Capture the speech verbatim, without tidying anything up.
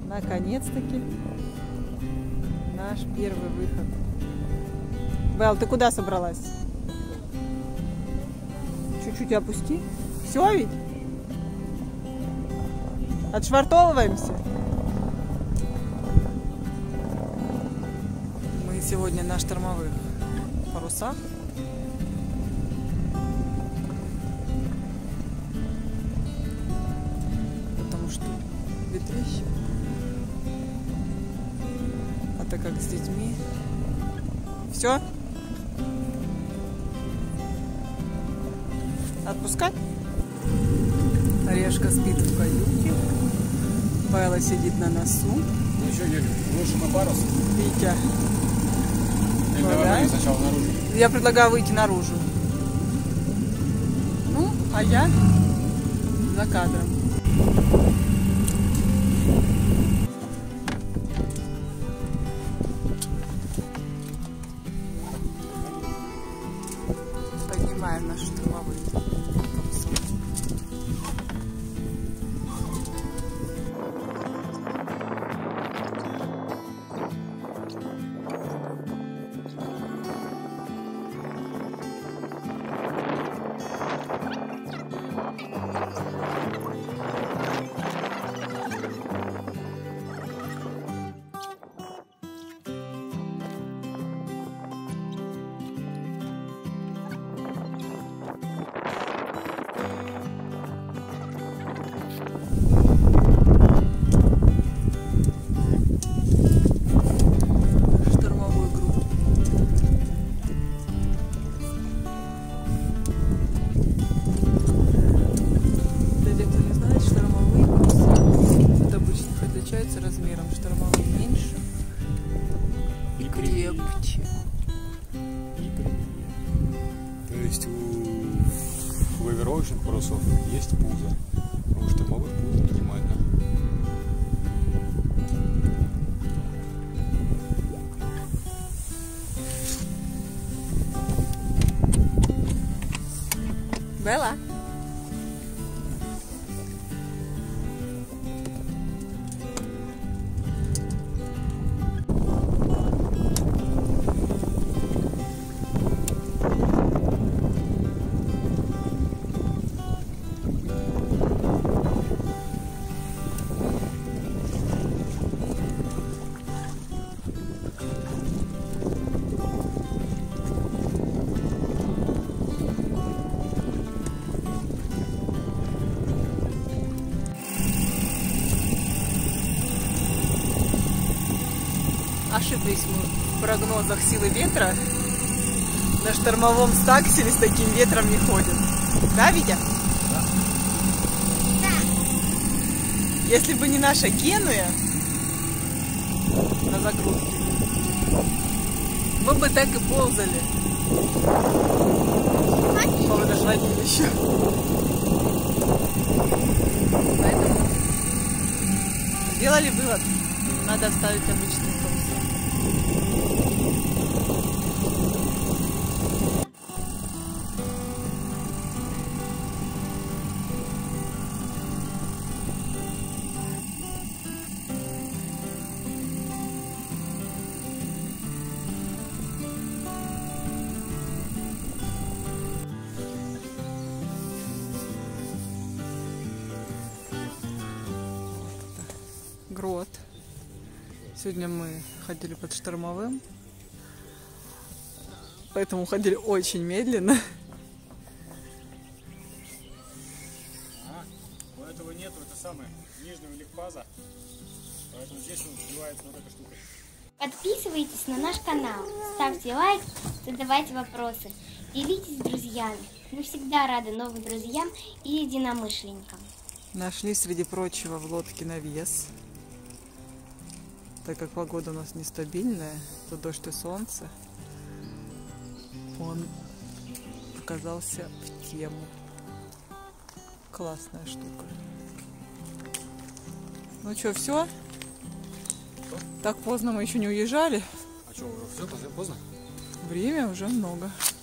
Наконец-таки наш первый выход. Белл, ты куда собралась? Чуть-чуть опусти. Все ведь? Отшвартовываемся. Мы сегодня на штормовых парусах. Потому что ветрище. А так как с детьми. Все? Отпускать? Орешка спит в каюте. Белла сидит на носу. Ну что, Юля, лучше на парус? Витя. Или давай сначала наружу? Я предлагаю выйти наружу. Ну, а я за кадром. Поднимаем наши штурмовые паруса. Размером штормовые меньше и крепче. И то есть у лавировочных парусов есть пузо, а у штормовых пузо минимально. Белла. Ошиблись мы в прогнозах силы ветра. На штормовом стакселе с таким ветром не ходят. Да, Витя? Да. Да. Если бы не наша Генуя на закрутке, мы бы так и ползали по водохранилищу. Поэтому сделали вывод. Надо оставить обычный парус. Грот. Сегодня мы ходили под штормовым, поэтому ходили очень медленно. А, у этого нету, это самое, нижнего ликпаза, поэтому здесь он сбивается вот эта штука. Подписывайтесь на наш канал, ставьте лайк, задавайте вопросы, делитесь с друзьями. Мы всегда рады новым друзьям и единомышленникам. Нашли, среди прочего, в лодке навес. Так как погода у нас нестабильная, то дождь и солнце, он оказался в тему. Классная штука. Ну что, все? Так поздно мы еще не уезжали. А что, уже все, поздно? Время уже много.